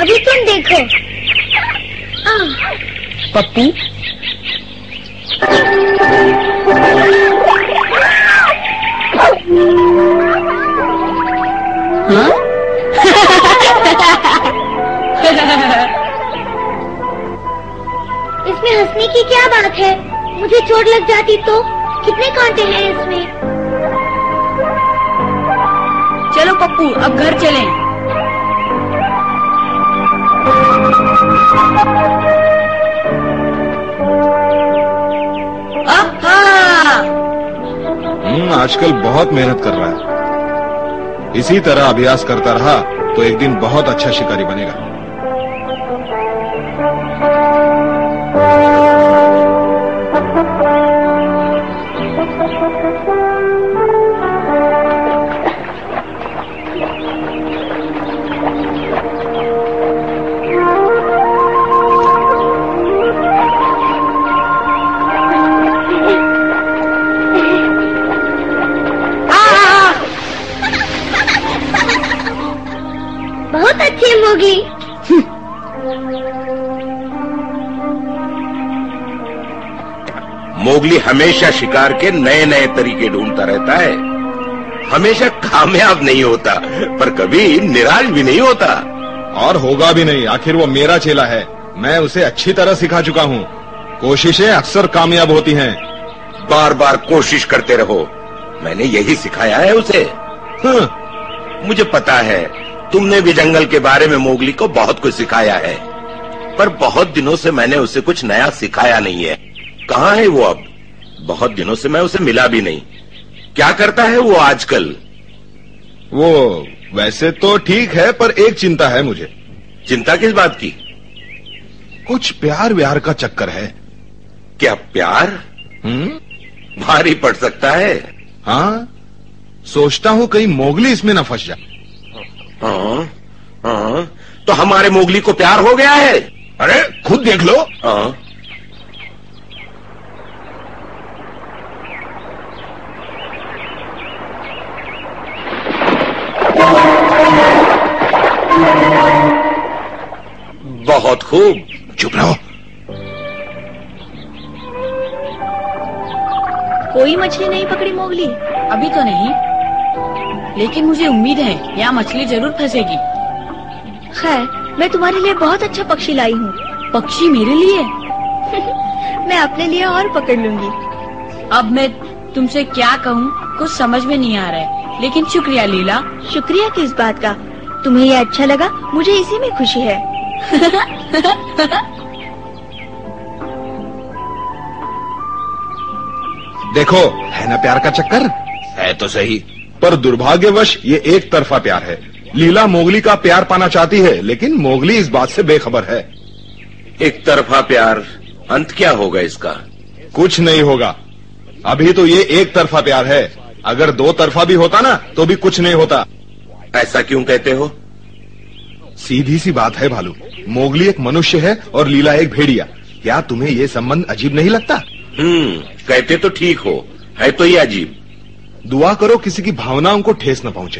अभी तुम देखो। पप्पू, हाँ? इसमें हंसने की क्या बात है? मुझे चोट लग जाती तो? कितने कांटे हैं इसमें? चलो पप्पू, अब घर चलें। आजकल बहुत मेहनत कर रहा है। इसी तरह अभ्यास करता रहा तो एक दिन बहुत अच्छा शिकारी बनेगा। बहुत अच्छी मोगली। मोगली हमेशा शिकार के नए नए तरीके ढूंढता रहता है। हमेशा कामयाब नहीं होता, पर कभी निराश भी नहीं होता। और होगा भी नहीं, आखिर वो मेरा चेला है। मैं उसे अच्छी तरह सिखा चुका हूँ। कोशिशें अक्सर कामयाब होती हैं। बार बार कोशिश करते रहो, मैंने यही सिखाया है उसे। मुझे पता है तुमने भी जंगल के बारे में मोगली को बहुत कुछ सिखाया है, पर बहुत दिनों से मैंने उसे कुछ नया सिखाया नहीं है। कहाँ है वो अब? बहुत दिनों से मैं उसे मिला भी नहीं। क्या करता है वो आजकल? वो वैसे तो ठीक है, पर एक चिंता है मुझे। चिंता किस बात की? कुछ प्यार व्यार का चक्कर है। क्या प्यार? भारी पड़ सकता है। हाँ, सोचता हूँ कहीं मोगली इसमें न फंस जाए। हाँ, तो हमारे मोगली को प्यार हो गया है। अरे खुद देख लो। हाँ। बहुत खूब। चुप रहो। कोई मछली नहीं पकड़ी मोगली? अभी तो नहीं, लेकिन मुझे उम्मीद है यहाँ मछली जरूर फंसेगी। खैर, मैं तुम्हारे लिए बहुत अच्छा पक्षी लाई हूँ। पक्षी मेरे लिए? मैं अपने लिए और पकड़ लूंगी। अब मैं तुमसे क्या कहूँ, कुछ समझ में नहीं आ रहा है, लेकिन शुक्रिया लीला। शुक्रिया किस बात का? तुम्हें ये अच्छा लगा, मुझे इसी में खुशी है। देखो, है ना प्यार का चक्कर? है तो सही, पर दुर्भाग्यवश ये एक तरफा प्यार है। लीला मोगली का प्यार पाना चाहती है, लेकिन मोगली इस बात से बेखबर है। एक तरफा प्यार, अंत क्या होगा इसका? कुछ नहीं होगा। अभी तो ये एक तरफा प्यार है। अगर दो तरफा भी होता ना तो भी कुछ नहीं होता। ऐसा क्यों कहते हो? सीधी सी बात है भालू। मोगली एक मनुष्य है और लीला एक भेड़िया। क्या तुम्हें ये संबंध अजीब नहीं लगता? कहते तो ठीक हो, है तो ये अजीब। दुआ करो किसी की भावनाओं को ठेस न पहुंचे।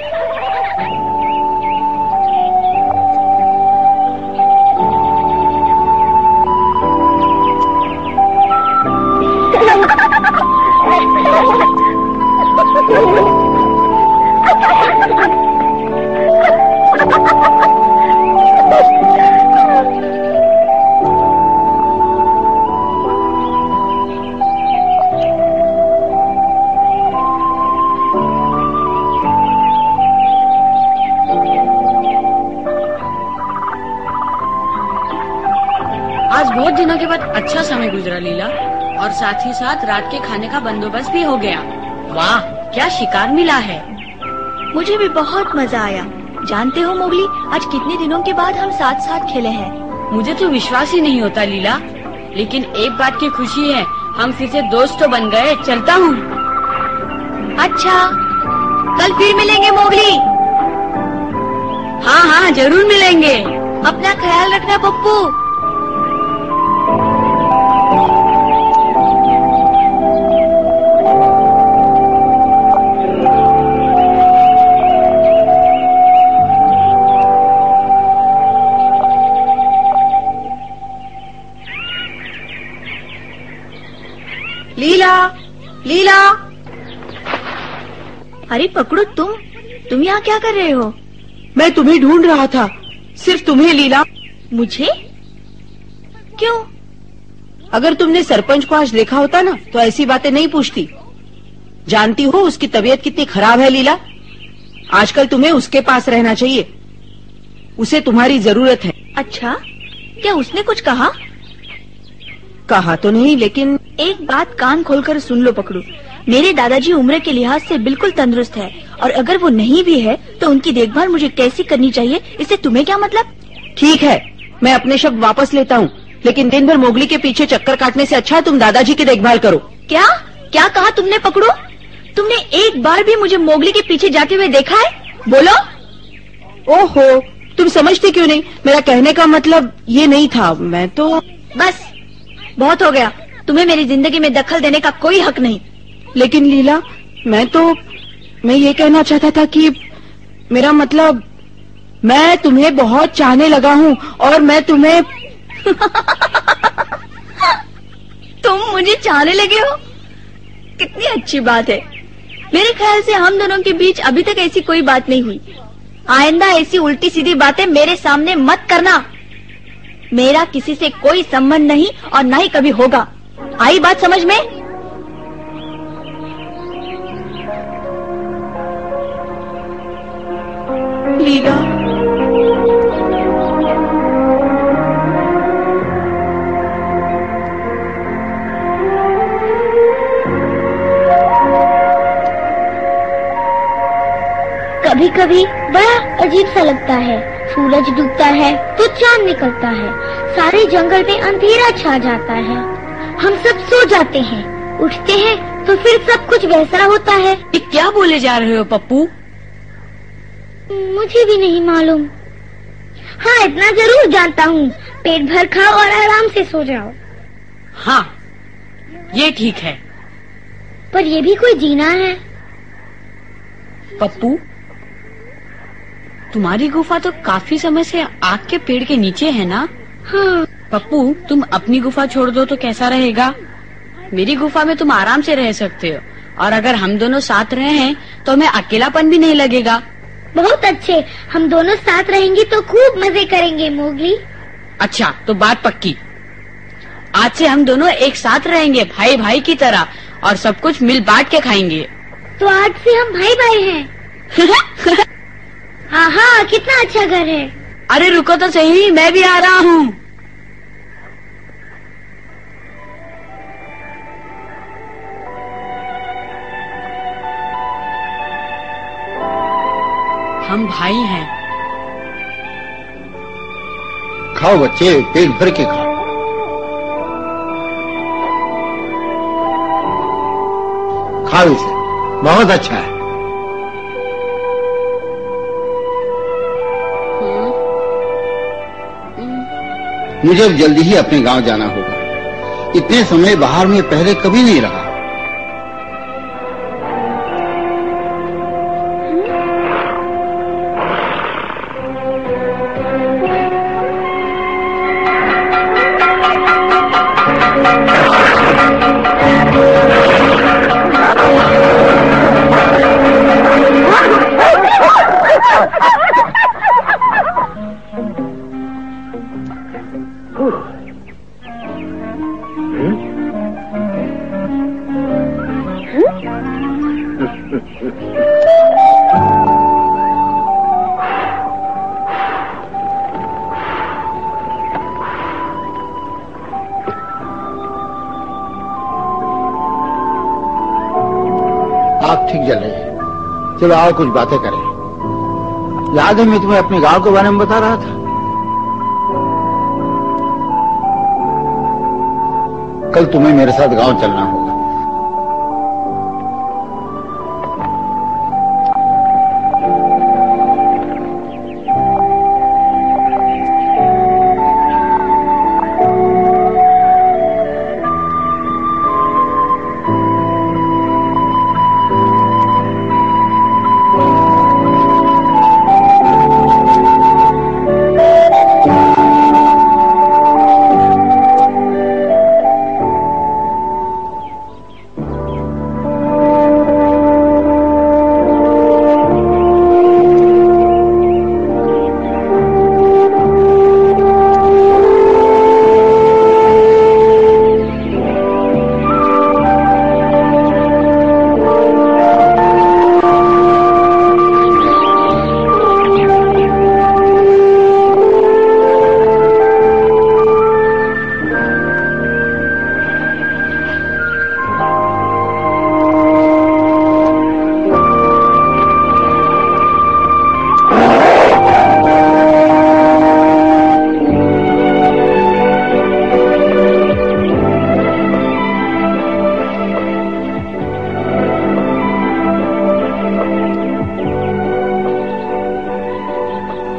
बहुत दिनों के बाद अच्छा समय गुजरा लीला, और साथ ही साथ रात के खाने का बंदोबस्त भी हो गया। वाह, क्या शिकार मिला है। मुझे भी बहुत मजा आया। जानते हो मोगली, आज कितने दिनों के बाद हम साथ साथ खेले हैं। मुझे तो विश्वास ही नहीं होता लीला, लेकिन एक बात की खुशी है, हम फिर से दोस्त तो बन गए। चलता हूँ। अच्छा, कल फिर मिलेंगे मोगली। हाँ हाँ, जरूर मिलेंगे। अपना ख्याल रखना पप्पू। लीला। अरे पकड़ो, तुम यहाँ क्या कर रहे हो? मैं तुम्हें ढूंढ रहा था, सिर्फ तुम्हें लीला। मुझे? क्यों? अगर तुमने सरपंच को आज देखा होता ना तो ऐसी बातें नहीं पूछती। जानती हो उसकी तबीयत कितनी खराब है लीला। आजकल तुम्हें उसके पास रहना चाहिए, उसे तुम्हारी जरूरत है। अच्छा, क्या उसने कुछ कहा? कहा तो नहीं, लेकिन एक बात कान खोलकर सुन लो पकड़ू। मेरे दादाजी उम्र के लिहाज से बिल्कुल तंदुरुस्त है, और अगर वो नहीं भी है तो उनकी देखभाल मुझे कैसी करनी चाहिए, इससे तुम्हें क्या मतलब? ठीक है, मैं अपने शब्द वापस लेता हूँ, लेकिन दिन भर मोगली के पीछे चक्कर काटने से अच्छा तुम दादाजी की देखभाल करो। क्या क्या कहा तुमने पकड़ो? तुमने एक बार भी मुझे मोगली के पीछे जाते हुए देखा है? बोलो। ओहो, तुम समझती क्यों नहीं? मेरा कहने का मतलब ये नहीं था। मैं तो बस बहुत हो गया, तुम्हें मेरी जिंदगी में दखल देने का कोई हक नहीं। लेकिन लीला, मैं ये कहना चाहता था कि मेरा मतलब मैं तुम्हें बहुत चाहने लगा हूँ और मैं तुम्हें तुम मुझे चाहने लगे हो? कितनी अच्छी बात है। मेरे ख्याल से हम दोनों के बीच अभी तक ऐसी कोई बात नहीं हुई। आइंदा ऐसी उल्टी सीधी बातें मेरे सामने मत करना। मेरा किसी से कोई संबंध नहीं और न ही कभी होगा। आई बात समझ में? लीला, कभी कभी बड़ा अजीब सा लगता है। सूरज डूबता है तो चांद निकलता है, सारे जंगल में अंधेरा छा जाता है, हम सब सो जाते हैं, उठते हैं तो फिर सब कुछ वैसा होता है। ये क्या बोले जा रहे हो पप्पू? मुझे भी नहीं मालूम। हाँ, इतना जरूर जानता हूँ, पेट भर खाओ और आराम से सो जाओ। हाँ, ये ठीक है। पर ये भी कोई जीना है? पप्पू, तुम्हारी गुफा तो काफी समय से आग के पेड़ के नीचे है ना? हाँ। पप्पू, तुम अपनी गुफा छोड़ दो तो कैसा रहेगा? मेरी गुफा में तुम आराम से रह सकते हो, और अगर हम दोनों साथ रहे हैं तो हमें अकेलापन भी नहीं लगेगा। बहुत अच्छे, हम दोनों साथ रहेंगे तो खूब मजे करेंगे मोगली। अच्छा, तो बात पक्की। आज से हम दोनों एक साथ रहेंगे, भाई भाई की तरह, और सब कुछ मिल बांट के खाएंगे। तो आज से हम भाई भाई हैं। हाँ हाँ, कितना अच्छा घर है। अरे रुको तो सही, मैं भी आ रहा हूँ। हम भाई हैं। खाओ बच्चे, पेट भर के खाओ। खाओ इसे, बहुत अच्छा है। मुझे अब जल्दी ही अपने गांव जाना होगा। इतने समय बाहर में पहले कभी नहीं रहा। आग ठीक जल रही है। चलो आओ कुछ बातें करें। याद है मैं तुम्हें अपने गांव के बारे में बता रहा था? कल तुम्हें मेरे साथ गांव चलना होगा।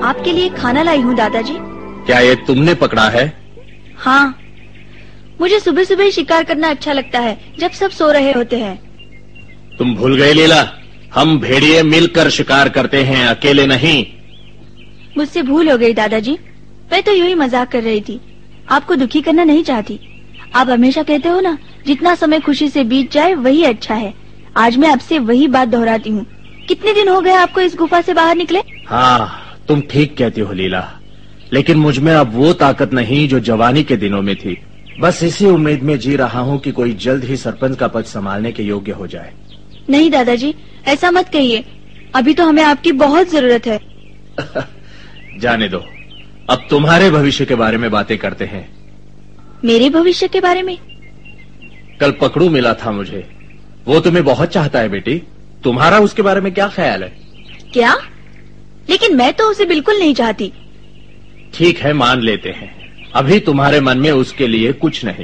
आपके लिए खाना लाई हूँ दादाजी। क्या ये तुमने पकड़ा है? हाँ, मुझे सुबह सुबह शिकार करना अच्छा लगता है जब सब सो रहे होते हैं। तुम भूल गए लीला, हम भेड़िए मिलकर शिकार करते हैं, अकेले नहीं। मुझसे भूल हो गई दादाजी, मैं तो यूं ही मजाक कर रही थी, आपको दुखी करना नहीं चाहती। आप हमेशा कहते हो ना, जितना समय खुशी से बीत जाए वही अच्छा है। आज मैं आपसे वही बात दोहराती हूँ। कितने दिन हो गए आपको इस गुफा से बाहर निकले? हाँ, तुम ठीक कहती हो लीला, लेकिन मुझ में अब वो ताकत नहीं जो जवानी के दिनों में थी। बस इसी उम्मीद में जी रहा हूँ कि कोई जल्द ही सरपंच का पद संभालने के योग्य हो जाए। नहीं दादाजी, ऐसा मत कहिए, अभी तो हमें आपकी बहुत जरूरत है। जाने दो, अब तुम्हारे भविष्य के बारे में बातें करते हैं। मेरे भविष्य के बारे में? कल पकड़ू मिला था मुझे, वो तुम्हें बहुत चाहता है बेटी। तुम्हारा उसके बारे में क्या ख्याल है? क्या? लेकिन मैं तो उसे बिल्कुल नहीं चाहती। ठीक है, मान लेते हैं, अभी तुम्हारे मन में उसके लिए कुछ नहीं।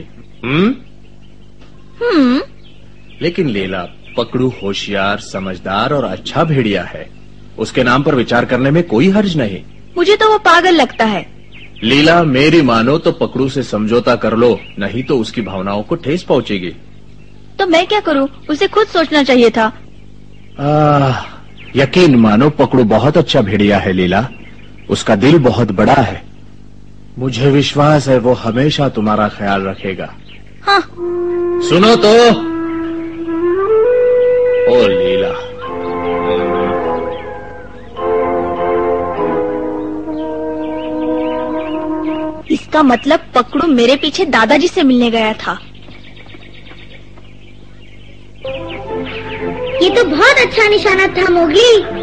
लेकिन लीला, पकड़ू होशियार, समझदार और अच्छा भेड़िया है, उसके नाम पर विचार करने में कोई हर्ज नहीं। मुझे तो वो पागल लगता है। लीला, मेरी मानो तो पकड़ू से समझौता कर लो, नहीं तो उसकी भावनाओं को ठेस पहुंचेगी। तो मैं क्या करूं? उसे खुद सोचना चाहिए था। यकीन मानो, पकड़ू बहुत अच्छा भेड़िया है लीला, उसका दिल बहुत बड़ा है। मुझे विश्वास है वो हमेशा तुम्हारा ख्याल रखेगा। हाँ। सुनो तो, ओ लीला, इसका मतलब पकड़ू मेरे पीछे दादाजी से मिलने गया था। ये तो बहुत अच्छा निशाना था मोगली।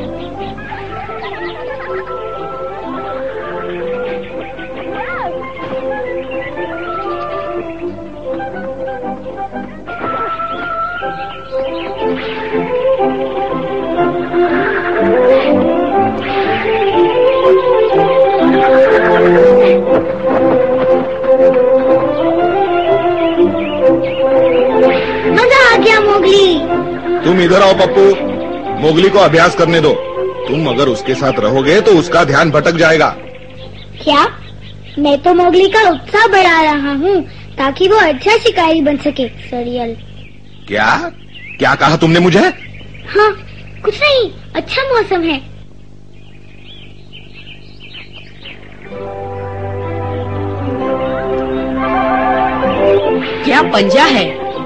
मजा आ गया मोगली। तुम इधर आओ पप्पू, मोगली को अभ्यास करने दो। तुम अगर उसके साथ रहोगे तो उसका ध्यान भटक जाएगा। क्या? मैं तो मोगली का उत्साह बढ़ा रहा हूँ ताकि वो अच्छा शिकारी बन सके। सरियल। क्या क्या कहा तुमने मुझे? हाँ, कुछ नहीं, अच्छा मौसम है। क्या पंजा है?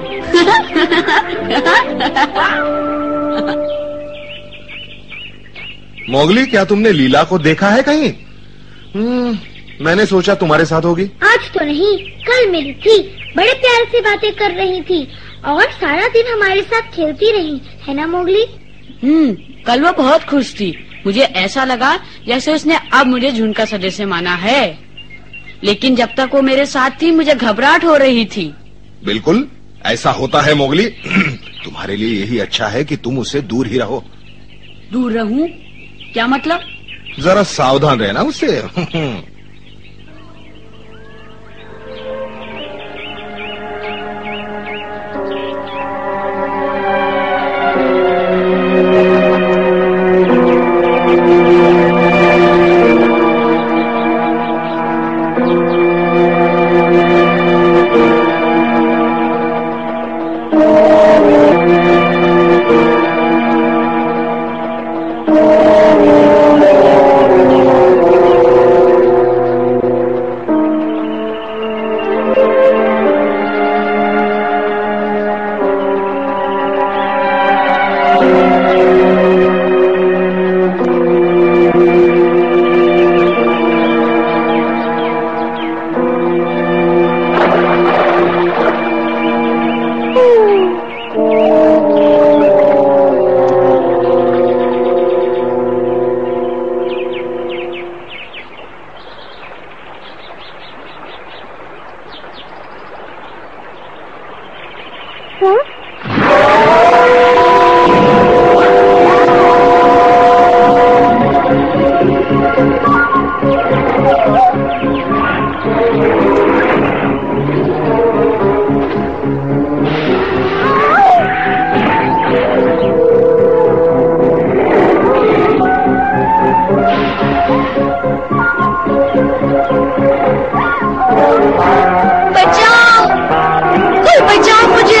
मोगली, क्या तुमने लीला को देखा है कहीं? मैंने सोचा तुम्हारे साथ होगी। आज तो नहीं, कल मिली थी, बड़े प्यार से बातें कर रही थी और सारा दिन हमारे साथ खेलती रही, है ना मोगली? कल वो बहुत खुश थी। मुझे ऐसा लगा जैसे उसने अब मुझे झुंड का सदस्य माना है, लेकिन जब तक वो मेरे साथ थी मुझे घबराहट हो रही थी। बिल्कुल ऐसा होता है मोगली। तुम्हारे लिए यही अच्छा है कि तुम उससे दूर ही रहो। दूर रहूं? क्या मतलब? जरा सावधान रहना उससे। बचाओ, कोई बचाओ मुझे।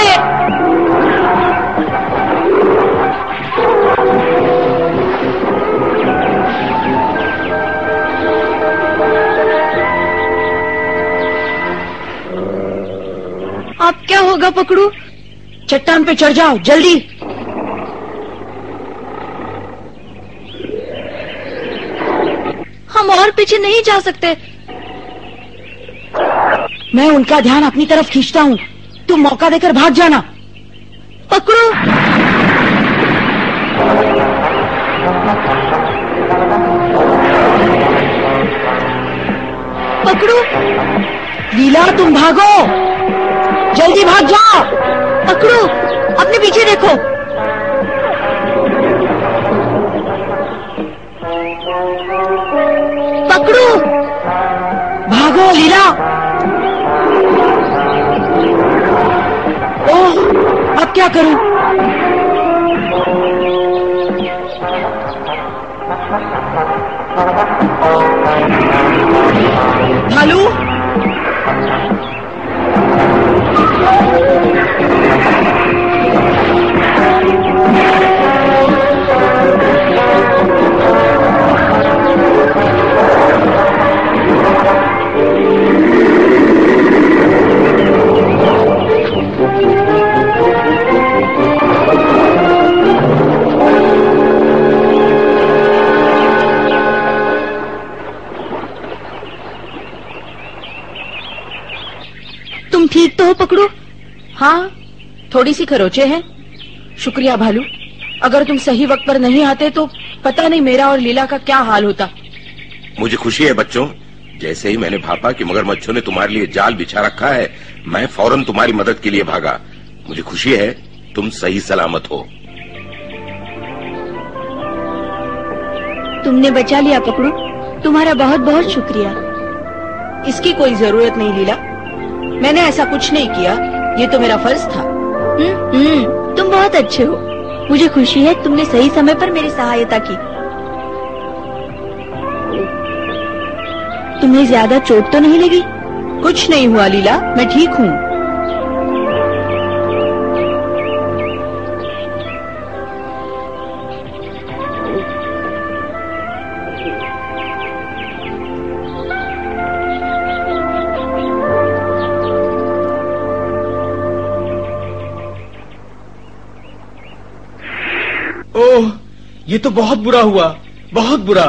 अब क्या होगा पकड़ू? चट्टान पे चढ़ जाओ जल्दी। हम और पीछे नहीं जा सकते। मैं उनका ध्यान अपनी तरफ खींचता हूँ, तुम मौका देकर भाग जाना। पकड़ो। पकड़ो। लीला तुम भागो, जल्दी भाग जाओ। पकड़ो, अपने पीछे देखो। पकड़ो। भागो लीला। ओह, अब क्या करूं? भालू, तुम ठीक तो हो पकड़ो? हाँ, थोड़ी सी खरोचे हैं। शुक्रिया भालू, अगर तुम सही वक्त पर नहीं आते तो पता नहीं मेरा और लीला का क्या हाल होता। मुझे खुशी है बच्चों, जैसे ही मैंने भापा कि मगरमच्छों ने तुम्हारे लिए जाल बिछा रखा है, मैं फौरन तुम्हारी मदद के लिए भागा। मुझे खुशी है तुम सही सलामत हो। तुमने बचा लिया पकड़ो, तुम्हारा बहुत बहुत शुक्रिया। इसकी कोई जरूरत नहीं लीला, मैंने ऐसा कुछ नहीं किया, ये तो मेरा फर्ज था। तुम बहुत अच्छे हो। मुझे खुशी है तुमने सही समय पर मेरी सहायता की। तुम्हें ज्यादा चोट तो नहीं लगी? कुछ नहीं हुआ लीला, मैं ठीक हूँ। ओह, ये तो बहुत बुरा हुआ, बहुत बुरा।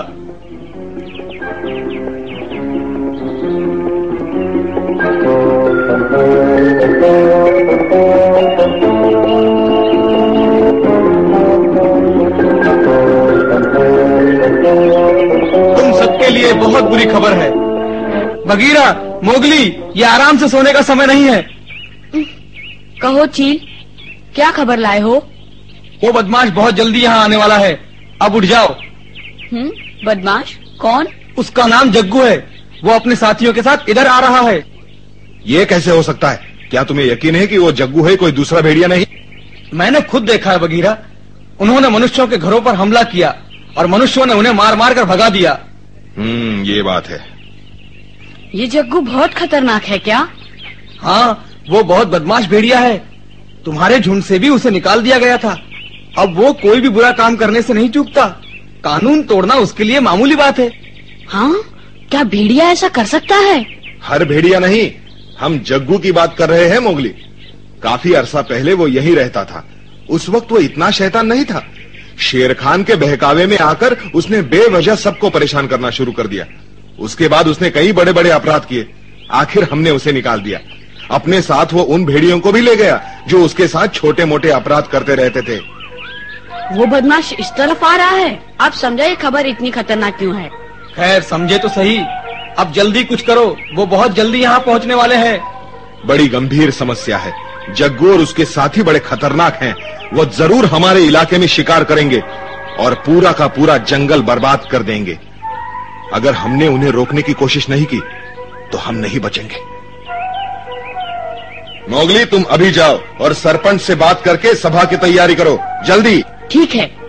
तुम सबके लिए बहुत बुरी खबर है। बगीरा, मोगली, ये आराम से सोने का समय नहीं है। कहो चील, क्या खबर लाए हो? वो बदमाश बहुत जल्दी यहाँ आने वाला है, अब उठ जाओ। बदमाश कौन? उसका नाम जग्गू है, वो अपने साथियों के साथ इधर आ रहा है। ये कैसे हो सकता है? क्या तुम्हें यकीन है कि वो जग्गू है, कोई दूसरा भेड़िया नहीं? मैंने खुद देखा है बगीरा, उन्होंने मनुष्यों के घरों पर हमला किया और मनुष्यों ने उन्हें मार मार कर भगा दिया। ये बात है। ये जग्गू बहुत खतरनाक है क्या? हाँ, वो बहुत बदमाश भेड़िया है, तुम्हारे झुंड से भी उसे निकाल दिया गया था। अब वो कोई भी बुरा काम करने से नहीं चूकता, कानून तोड़ना उसके लिए मामूली बात है। हाँ, क्या भेड़िया ऐसा कर सकता है? हर भेड़िया नहीं, हम जग्गू की बात कर रहे हैं मोगली। काफी अरसा पहले वो यहीं रहता था। उस वक्त वो इतना शैतान नहीं था। शेर खान के बहकावे में आकर उसने बेवजह सबको परेशान करना शुरू कर दिया। उसके बाद उसने कई बड़े बड़े अपराध किए। आखिर हमने उसे निकाल दिया। अपने साथ वो उन भेड़ियों को भी ले गया जो उसके साथ छोटे मोटे अपराध करते रहते थे। वो बदमाश इस तरफ आ रहा है। आप समझा ये खबर इतनी खतरनाक क्यों है? खैर, समझे तो सही, अब जल्दी कुछ करो, वो बहुत जल्दी यहाँ पहुँचने वाले हैं। बड़ी गंभीर समस्या है। जग्गू और उसके साथी बड़े खतरनाक हैं। वो जरूर हमारे इलाके में शिकार करेंगे और पूरा का पूरा जंगल बर्बाद कर देंगे। अगर हमने उन्हें रोकने की कोशिश नहीं की तो हम नहीं बचेंगे। मोगली, तुम अभी जाओ और सरपंच से बात करके सभा की तैयारी करो, जल्दी। ठीक है।